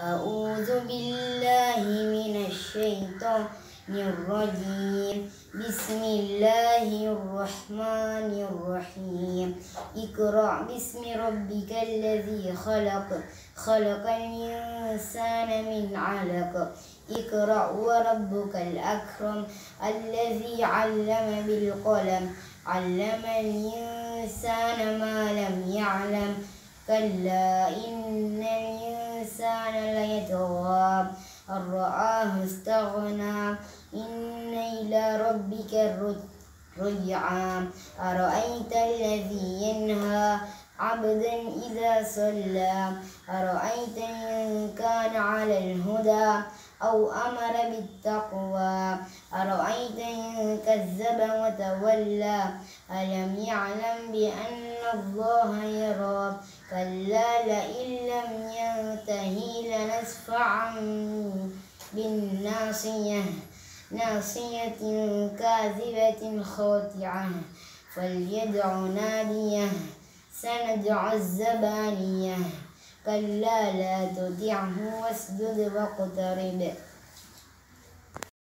أعوذ بالله من الشيطان الرجيم. بسم الله الرحمن الرحيم. اقرأ باسم ربك الذي خلق، خلق الإنسان من علق. اقرأ وربك الأكرم الذي علم بالقلم، علم الإنسان ما لم يعلم. كلا إن الإنسان ليطغى أن رآه استغنى. إن إلى ربك الرجعى. أرأيت الذي ينهى عبدا إذا صلى. أرأيت إن كان على الهدى أو أمر بالتقوى. أرأيت إن كذب وتولى. ألم يعلم بأن الله يرى. كلا لئن لم ينته لنسفعا بالناصية، ناصية كاذبة خاطعة. فليدع ناديه سندع الزبانية. كلا لا تطعه واسجد واقترب.